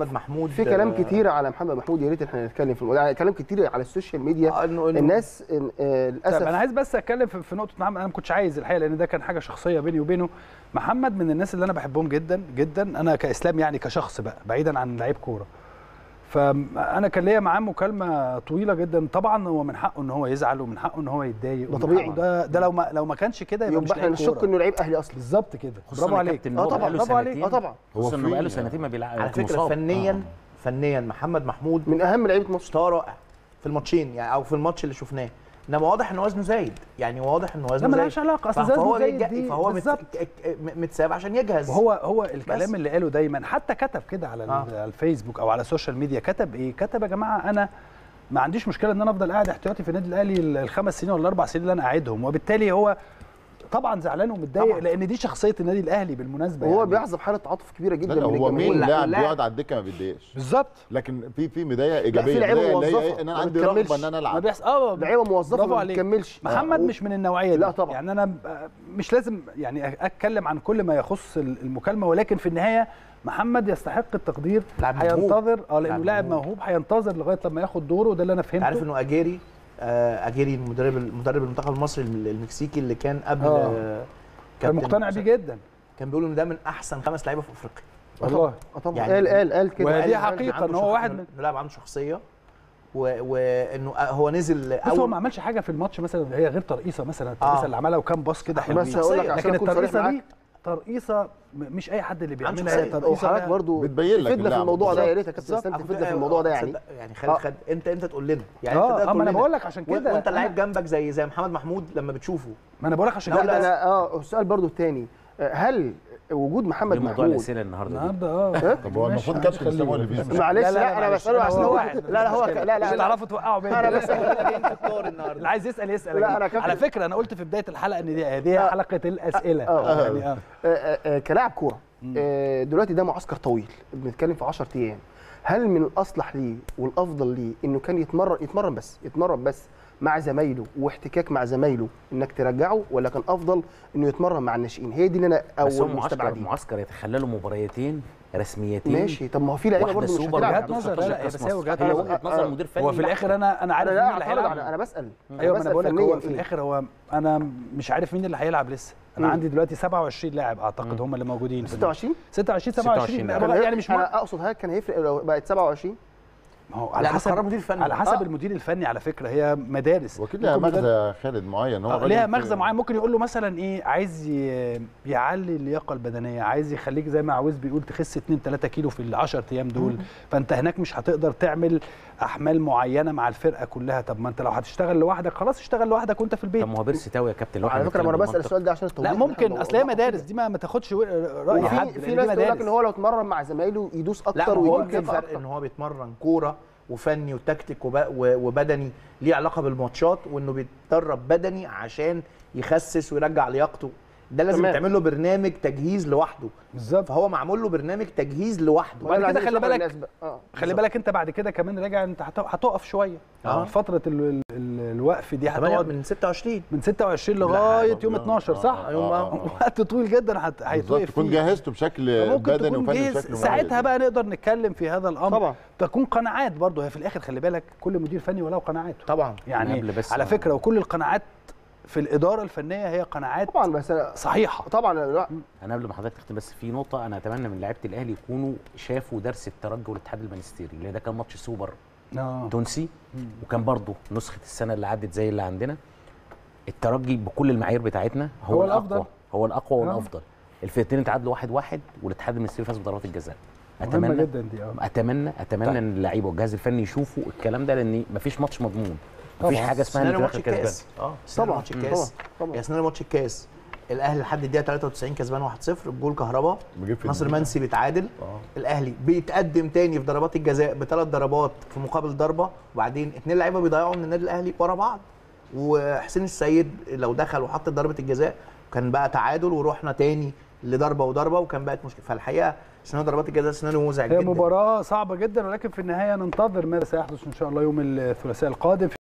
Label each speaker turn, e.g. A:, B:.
A: محمد محمود.
B: في كلام كتير على محمد محمود، يا ريت احنا نتكلم في الموضوع، يعني كلام كتير على السوشيال ميديا. الناس للاسف.
C: طب انا عايز بس اتكلم في نقطه محمد. انا ما كنتش عايز الحقيقه، لان ده كان حاجه شخصيه بيني وبينه. محمد من الناس اللي انا بحبهم جدا جدا، انا كاسلام يعني كشخص بقى، بعيدا عن لعيب كوره. فانا كان ليا معاه مكالمه طويله جدا. طبعا هو من حقه ان هو يزعل، ومن حقه ان هو يتضايق،
B: ده طبيعي.
C: ده لو ما كانش كده
B: يبقى احنا نشك انه لعيب اهلي اصلا.
C: بالظبط كده. برافو عليك.
B: طبعا برافو عليك. طبعا
D: هو انه بقاله سنتين ما بيلعب
A: على فكره. فنيا محمد محمود
B: من اهم لعيبه مصر،
A: رائع في الماتشين يعني، او في الماتش اللي شفناه. انما واضح ان وزنه زايد، يعني واضح ان وزنه زايد.
C: لا مالهاش علاقه، اصل
A: فهو
C: زايد دي
A: فهو متساب عشان يجهز.
C: هو الكلام اللي قاله دايما، حتى كتب كده على الفيسبوك او على السوشيال ميديا. كتب ايه؟ كتب يا جماعه انا ما عنديش مشكله ان انا افضل قاعد احتياطي في النادي الاهلي ال5 سنين ولا 4 سنين اللي انا قاعدهم. وبالتالي هو طبعا زعلان ومتضايق، لان دي شخصيه النادي الاهلي بالمناسبه.
B: وهو يعني بيحظى بحاله تعاطف كبيره جدا من
D: هو
B: الجمهور.
D: مين لاعب بيقعد على الدكه ما بيتضايقش
C: بالظبط.
D: لكن في مضايقه ايجابيه،
B: في لعيبه موظفه
D: ان انا عندي رغبه ان انا العب.
C: ما بيحصل
B: لعيبه موظفه ما بتكملش.
C: محمد مش من النوعيه دي.
B: لا طبعا.
C: يعني انا مش لازم يعني اتكلم عن كل ما يخص المكالمه، ولكن في النهايه محمد يستحق التقدير. هينتظر لانه لاعب موهوب، هينتظر لغايه لما ياخد دوره، وده اللي انا فهمته.
A: عارف انه اجيري مدرب المنتخب المصري المكسيكي اللي كان قبل
C: كان مقتنع بيه جدا.
A: كان بيقول ان ده من احسن 5 لعيبه في افريقيا.
C: والله
B: طبعا. يعني قال كده.
C: ودي حقيقه ان هو واحد من
A: لاعب عنده شخصيه، وانه هو نزل
C: بس هو ما عملش حاجه في الماتش مثلا هي غير ترقيصه مثلا. الترقيصه اللي عملها وكان باص كده حلو.
B: بس هقول لك
C: لكن الترقيصه دي ترقيصه مش اي حد اللي بيعملها. هي ترقيصه
B: حضرتك برضه
D: بتبين لك
B: تفيدنا في الموضوع ده. يا ريت يا كابتن اسلام تفيدنا في الموضوع ده. يعني
A: خالد انت تقول لنا يعني.
C: ما انا بقول لك عشان كده.
A: وانت اللعيب جنبك زي محمد محمود لما بتشوفه.
C: ما انا بقول لك عشان
B: كده. السؤال برضه الثاني، هل وجود محمد محمود
D: موضوع الاسئله النهارده طب هو المفروض كابتن اسلام هو اللي بيسال.
B: معلش لا انا بساله عشان هو لا
C: مش هتعرفوا توقعوا بيني.
A: انا بس جايين في الدور النهارده.
C: اللي عايز يسال على فكره انا قلت في بدايه الحلقه ان دي حلقه الاسئله.
B: يعني كلاعب كوره دلوقتي ده معسكر طويل، بنتكلم في 10 ايام. هل من الاصلح ليه والافضل ليه انه كان يتمرن بس مع زمايله واحتكاك مع زمايله انك ترجعه، ولا كان افضل انه يتمرن مع الناشئين؟ هي دي اللي انا اول مستبعدين.
E: معسكر يتخللوا مباريتين رسميتين.
B: ماشي. طب ما هو في لعيبه برضه مش
C: وجهات نظر. لا بس هي وجهات
E: نظر مدير فني.
C: هو في الاخر انا عارف مين اللي هيلعب.
B: انا بسال.
C: ايوه انا بقول لك هو في الاخر انا مش عارف مين اللي هيلعب لسه. انا عندي دلوقتي 27 لاعب اعتقد هم اللي موجودين.
B: 26
C: يعني مش
B: انا اقصد هل كان هيفرق لو بقت 27؟
C: هو على حسب المدير الفني. على حسب المدير الفني على فكره. هي مدارس
D: وكيل لها مغزى خالد معين. هو
C: ليها مغزى معين. ممكن يقول له مثلا ايه، عايز يعلي اللياقه البدنيه، عايز يخليك زي ما عاوز بيقول تخس 2-3 كيلو في ال10 ايام دول. فانت هناك مش هتقدر تعمل احمال معينه مع الفرقه كلها. طب ما انت لو هتشتغل لوحدك خلاص اشتغل لوحدك وانت في البيت.
E: طب ما هو بيرسي تاوي يا كابتن.
B: على فكره انا بسال السؤال ده عشان التوضيح.
C: لا ممكن، اصل هي مدارس دي ما تاخدش راي حد.
B: في ناس تقول لك ان هو لو اتمرن مع زمايله يدوس اكتر
A: ويجيب فرق. ان هو بيتمرن كوره وفني وتكتيك وبدني ليه علاقه بالماتشات، وانه بيتدرب بدني عشان يخسس ويرجع لياقته. ده لازم يتعمل له برنامج تجهيز لوحده.
C: بالظبط.
A: فهو معمول له برنامج تجهيز لوحده.
C: وبعد كده خلي بالك انت بعد كده كمان راجع، انت هتقف شويه. فتره الوقف دي هتقعد
A: من 26
C: لغايه يوم 12 صح؟ وقت طويل جدا هيتوقف
D: تكون جهزته بشكل بدني وفني بشكل
C: ساعتها بقى نقدر نتكلم في هذا الامر. طبعا تكون قناعات برضه. هي في الاخر خلي بالك كل مدير فني وله قناعاته.
A: طبعا
C: يعني على فكره وكل القناعات في الاداره الفنيه هي قناعات
B: طبعا بس
C: صحيحه.
B: طبعا
E: انا قبل ما حضرتك تختم بس في نقطه انا اتمنى من لعيبه الاهلي يكونوا شافوا درس الترجي والاتحاد المنستيري، اللي ده كان ماتش سوبر تونسي وكان برضه نسخه السنه اللي عدت زي اللي عندنا. الترجي بكل المعايير بتاعتنا هو الافضل، هو الاقوى والافضل. الفرقتين اتعادلوا 1-1 والاتحاد المنستيري فاز بضربات الجزاء.
C: اتمنى جدا دي
E: اتمنى ان اللعيبه والجهاز الفني يشوفوا الكلام ده، لان مفيش ماتش مضمون. مفيش حاجه اسمها ان
A: ماتش الكاس. طبعا ماتش الكاس. يا سنه ماتش الكاس الاهلي لحد الدقيقه 93 كسبان 1-0 بجول كهربا. ناصر منسي بيتعادل. الاهلي بيتقدم تاني في ضربات الجزاء ب3 ضربات في مقابل ضربه، وبعدين 2 لعيبه بيضيعوا من النادي الاهلي ورا بعض، وحسين السيد لو دخل وحط ضربه الجزاء كان بقى تعادل، ورحنا تاني لضربه وضربه وكان بقت مشكله. فالحقيقه سيناريو ضربات الجزاء سيناريو مزعج جدا.
C: هي مباراه صعبه جدا، ولكن في النهايه ننتظر ماذا سيحدث ان شاء الله يوم الثلاثاء القادم.